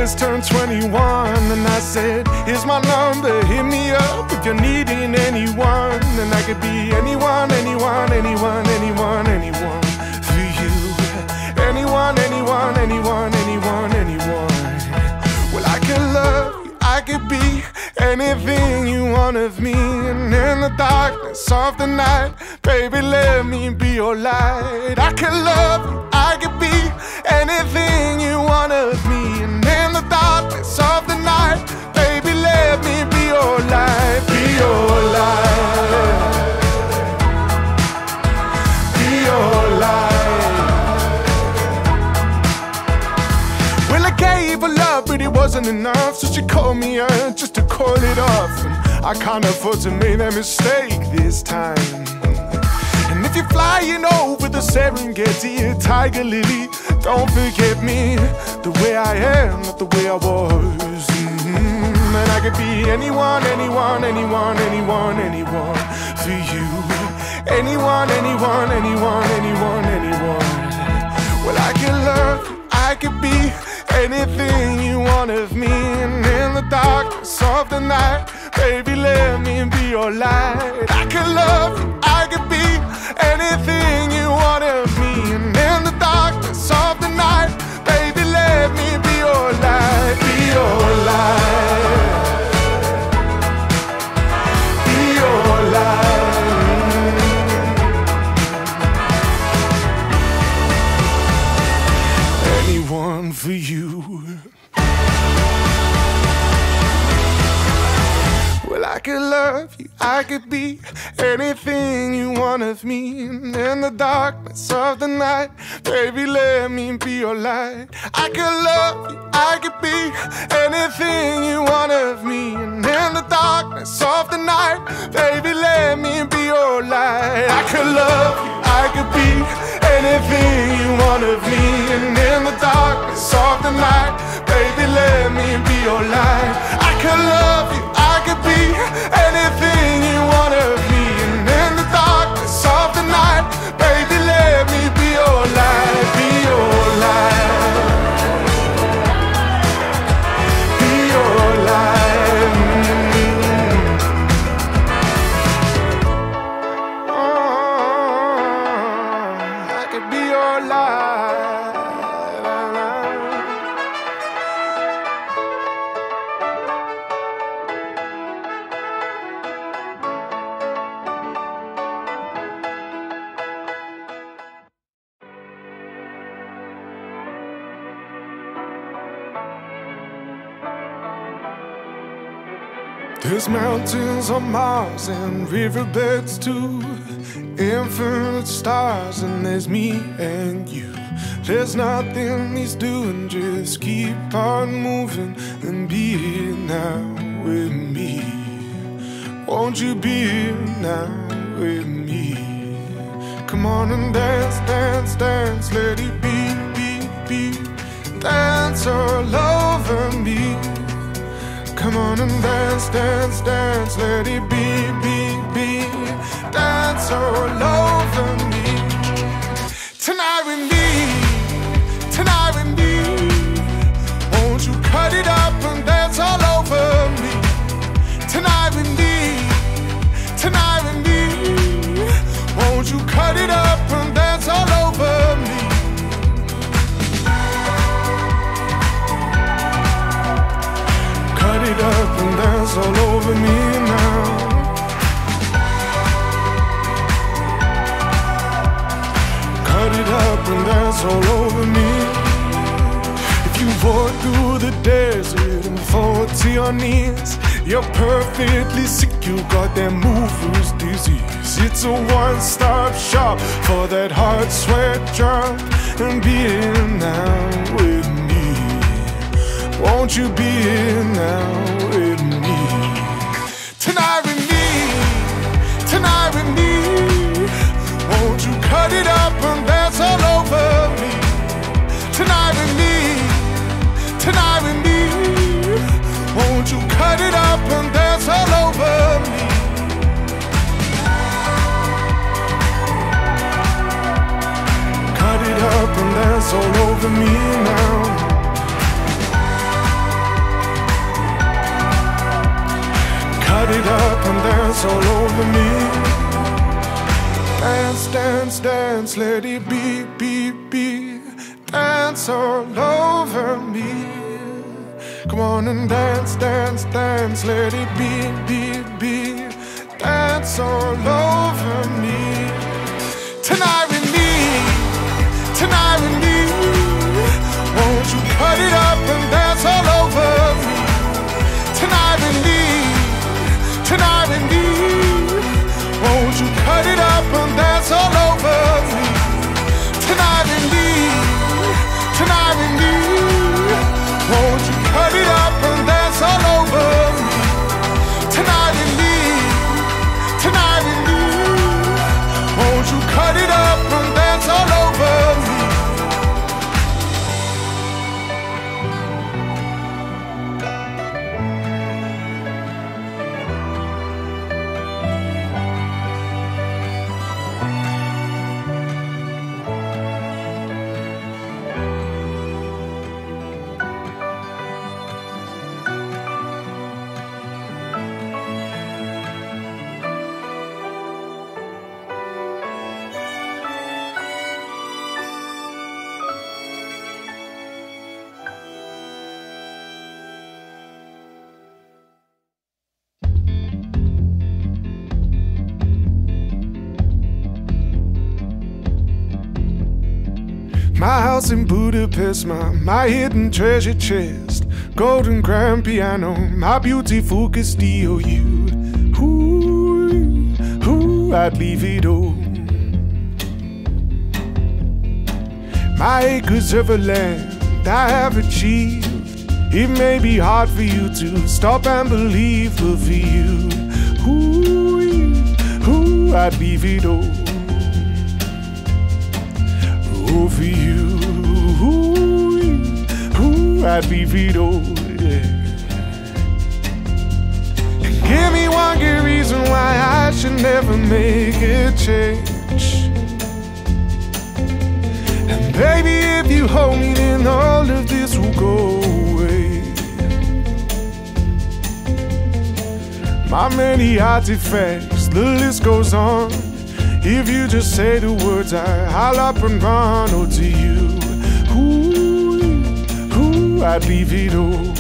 just turned 21, and I said, here's my number, hit me up if you're needing anyone. And I could be anyone, anyone, anyone, anyone, anyone for you. Anyone, anyone, anyone, anyone, anyone. Well, I could love you, I could be anything you want of me. And in the darkness of the night, baby, let me be your light. I could love you, I could be anything you want of me. And in the darkness of the night, baby, let me be your light. Be your light. Be your light. Well, I gave her love, but it wasn't enough, so she called me out just to call it off. And I can't afford to make that mistake this time. And if you're flying over the Serengeti, Tiger Lily, don't forget me the way I am, not the way I was. And I could be anyone, anyone, anyone, anyone, anyone for you. Anyone, anyone, anyone, anyone, anyone. Well, I could love you, I could be anything you want of me. And in the darkness of the night, baby, let me be your light. I could love you, I could be anything you want of me. And in the darkness of the night, baby, let me be your light. Be your light. Be your light. Anyone for you. Well, I could love you, I could be anything you want of me. And in the darkness of the night, baby, let me be your light. I could love you, I could be anything you want of me. And in the darkness of the night, baby, let me be your light. I could love you, I could be anything you want of me. And in the darkness of the night, baby, let me be your light. I could love you, I could be anything you want of me. And in the darkness of the night, baby, let me be your light. Be your light. Be your light. Oh, I could be your light. There's mountains on Mars and riverbeds too, infinite stars, and there's me and you. There's nothing he's doing, just keep on moving and be here now with me. Won't you be here now with me? Come on and dance, dance, dance, let it be, be, be. Dance all over me. Come on and dance, dance, dance, let it be, be, be. Dance all over me. Tonight with me, tonight with me. Won't you cut it up and dance all over me? Tonight with me, tonight with me. Won't you cut it up and dance all over me? Cut it up and dance all over me now. Cut it up and dance all over me. If you walk through the desert and fall to your knees, you're perfectly sick, you got that mover's disease. It's a one-stop shop for that heart, sweat drop, and be here now with me. Won't you be here now with me? Tonight with me, tonight with me. Won't you cut it up and dance all over me? Tonight with me, tonight with me. Won't you cut it up and dance all over me? Cut it up and dance all over me now. it up and dance all over me. Dance, dance, dance, let it be, be, be. Dance all over me. Come on and dance, dance, dance, let it be, be, be. Dance all over me. Tonight with me, tonight with me. Won't you cut it up and dance all over me? Tonight with me, tonight with me. Won't you cut it up and dance all over me? Tonight with me, tonight with me. Won't you cut it up and dance all over me? Tonight with me, tonight with me. Won't you cut it up and dance all over me? My house in Budapest, my hidden treasure chest, golden grand piano, my beautiful Castillo. You, who I'd leave it all. My acres of a land I have achieved. It may be hard for you to stop and believe, but for you, who I'd leave it all. Oh, for you, I'd leave it all, yeah. And give me one good reason why I should never make a change. And baby, if you hold me, then all of this will go away. My many artifacts, the list goes on. If you just say the words, I'll up and run. Oh, to you, who I'd leave it all.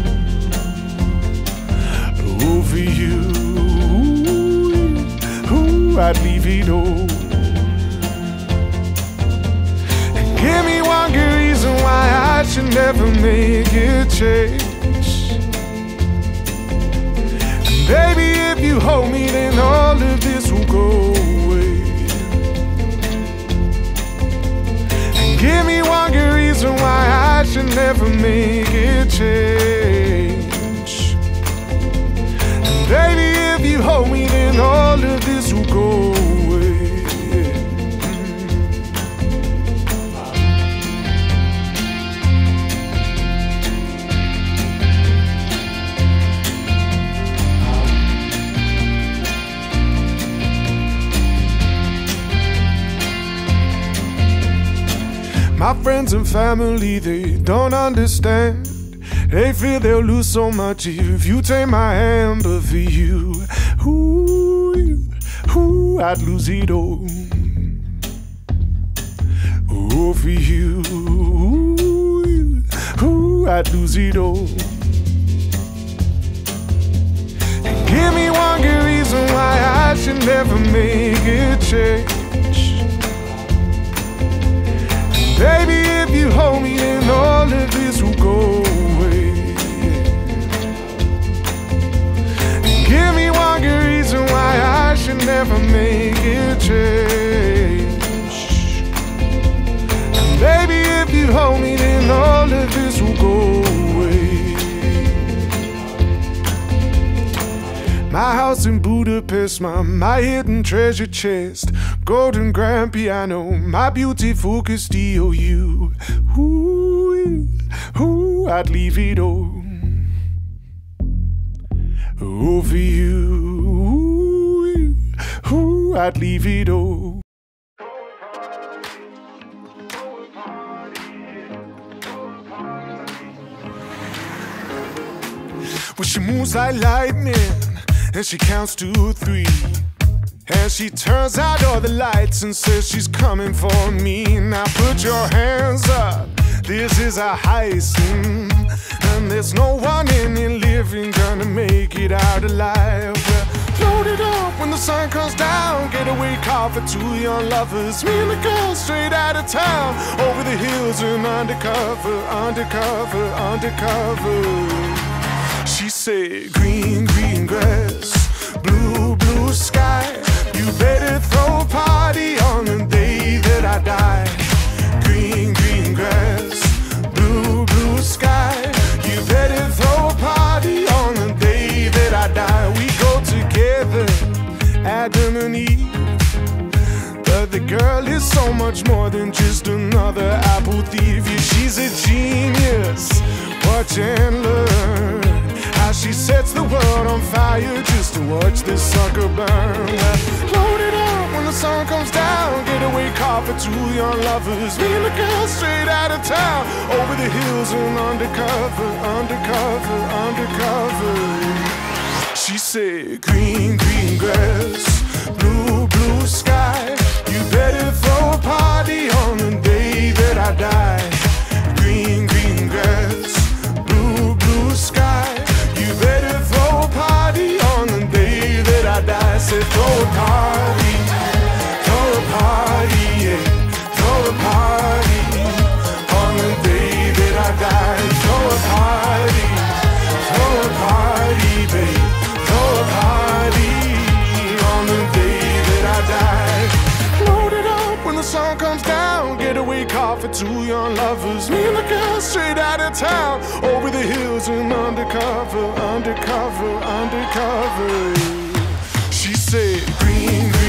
Oh, for you, who I'd leave it all. And give me one good reason why I should never make a change. And baby, if you hold me, then all of this will go away. Give me one good reason why I should never make a change. And baby, if you hold me, then all of this will go away. My friends and family, they don't understand. They fear they'll lose so much if you take my hand. But for you, who I'd lose it all. Oh, for you, who I'd lose it all. And give me one good reason why I should never make a change. Baby, if you hold me, then all of this will go away. And give me one good reason why I should never make a change. And baby, if you hold me, then all of this will go away. My house in Budapest, my hidden treasure chest, golden grand piano, my beautiful Castillo. You, who I'd leave it all. Oh, for you, who I'd leave it all. Well, she moves like lightning, and she counts to 3. And she turns out all the lights and says she's coming for me. Now put your hands up, this is a heist, and there's no one in here living gonna make it out alive. Load it up when the sun comes down, getaway car for 2 young lovers. Me and the girl straight out of town, over the hills and undercover, undercover, undercover. She said, green, green grass, blue, blue sky. You better throw a party on the day that I die. Green, green grass, blue, blue sky. You better throw a party on the day that I die. We go together, Adam and Eve. But the girl is so much more than just another apple thief. Yeah, she's a genius, watch and learn how she sets the world on fire just to watch this sucker burn. Load it up when the sun comes down, getaway car for 2 young lovers. Me and the girl straight out of town, over the hills and undercover, undercover, undercover. She said, green, green grass, blue, blue sky. You better throw a party on the day that I die. Green, green grass, blue, blue sky. You better throw a party on the day that I die. Said throw a party, yeah. Throw a party on the day that I die. Throw a party, babe. Throw a party on the day that I die. Load it up when the sun comes down, getaway car for 2 young lovers. Me and the girl straight out of town, over the hills and undercover, undercover, undercover. She said, green, green